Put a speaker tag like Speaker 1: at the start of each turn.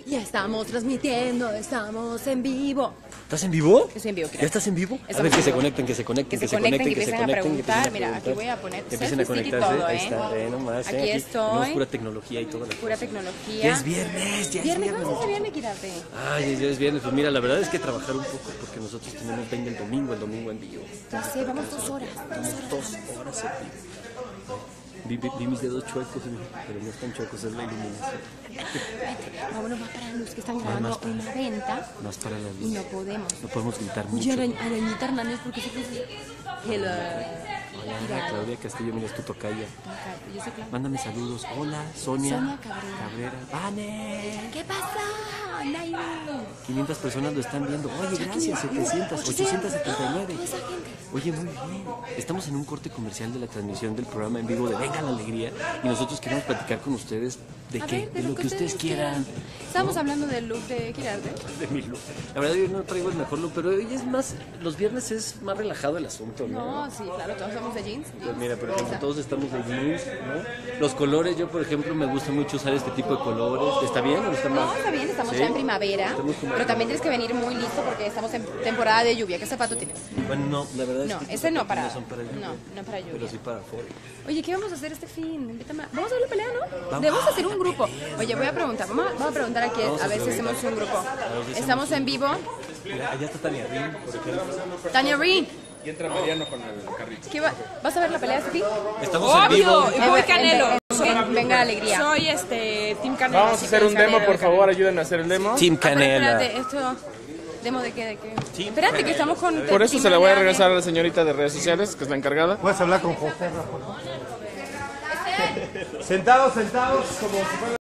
Speaker 1: Ya estamos transmitiendo, estamos en vivo.
Speaker 2: ¿Estás en vivo?
Speaker 1: Estoy en vivo,
Speaker 2: ¿Ya estás en vivo?
Speaker 1: Estamos
Speaker 2: A ver, que
Speaker 1: en
Speaker 2: se
Speaker 1: vivo.
Speaker 2: conecten, que se conecten,
Speaker 1: Que se conecten, que empiecen a preguntar. Mira, aquí voy a poner
Speaker 2: empiecen a
Speaker 1: selfie
Speaker 2: conectarse.
Speaker 1: y todo,
Speaker 2: Ahí está, nomás.
Speaker 1: Aquí estoy.
Speaker 2: Tenemos pura tecnología y todo.
Speaker 1: Pura tecnología.
Speaker 2: Ya es viernes, ya es
Speaker 1: Viernes,
Speaker 2: viernes.
Speaker 1: ¿cómo se viene, Quirarte?
Speaker 2: Ay, ya es viernes. Pues mira, la verdad es que trabajar un poco porque nosotros tenemos venga el domingo en vivo.
Speaker 1: Ya sé, vamos 2 horas.
Speaker 2: 2 horas en vivo. Vi mis dedos chuecos, pero no están chuecos, es la iluminación.
Speaker 1: Vámonos más para los que están grabando una venta.
Speaker 2: Más para la
Speaker 1: Y
Speaker 2: luz.
Speaker 1: no podemos.
Speaker 2: No podemos gritar
Speaker 1: Oye,
Speaker 2: mucho.
Speaker 1: Arañita Hernández, ¿por qué se puso? Hello.
Speaker 2: Hola, Claudia Castillo, mira, es tu tocaya.
Speaker 1: Yo soy Claudia.
Speaker 2: Mándame saludos. Hola, Sonia.
Speaker 1: Sonia Cabrera.
Speaker 2: ¡Vane!
Speaker 1: ¿Qué pasa? Nairo.
Speaker 2: 500 personas lo están viendo. Oye, gracias, 700, 879.
Speaker 1: Toda esa gente.
Speaker 2: Oye, muy bien. Estamos en un corte comercial de la transmisión del programa en vivo de Venga la Alegría y nosotros queremos platicar con ustedes de
Speaker 1: A
Speaker 2: qué,
Speaker 1: ver,
Speaker 2: de lo que ustedes quieran.
Speaker 1: Estábamos hablando del look de Quirarte.
Speaker 2: De mi look. La verdad yo no traigo el mejor look, pero hoy es más, los viernes es más relajado el asunto, ¿no?
Speaker 1: No, sí, claro, todos somos de jeans.
Speaker 2: Pues mira, por ejemplo, todos estamos de jeans, ¿no? Los colores, yo por ejemplo me gusta mucho usar este tipo de colores. ¿Está bien o está mal?
Speaker 1: No, está bien, estamos
Speaker 2: ¿Sí?
Speaker 1: ya en primavera,
Speaker 2: Estamos como-
Speaker 1: pero también tienes que venir muy listo porque estamos en temporada de lluvia. ¿Qué zapato tienes?
Speaker 2: Bueno, no, la verdad
Speaker 1: No,
Speaker 2: es que
Speaker 1: ese no para,
Speaker 2: no son para lluvia,
Speaker 1: no para lluvia.
Speaker 2: pero sí para afuera.
Speaker 1: Oye, ¿qué vamos a hacer este fin? Invítame vamos a ver la pelea, ¿no?
Speaker 2: Vamos.
Speaker 1: Debemos hacer un grupo. Oye, voy a preguntar, vamos a preguntar aquí, a ver si hacemos un grupo. Estamos en vivo.
Speaker 2: Mira, allá está Tania Rin, por ejemplo.
Speaker 1: Tania Rin,
Speaker 3: Y entra Mariano con el carrito.
Speaker 1: ¿vas a ver la pelea este fin?
Speaker 2: Estamos en vivo.
Speaker 4: Obvio, y voy Canelo.
Speaker 1: Venga, alegría.
Speaker 4: Soy Team Canelo.
Speaker 3: Vamos a hacer un demo, por favor, ayúdenme a hacer el demo.
Speaker 2: Team
Speaker 1: Pero
Speaker 2: Canela.
Speaker 1: espérate, esto... ¿Demo de qué? ¿De qué? Espérate, que estamos con...
Speaker 3: Por eso se la voy a regresar a la señorita de redes sociales, que es la encargada.
Speaker 5: Puedes hablar con José, Rafa. Sentados, como si fuera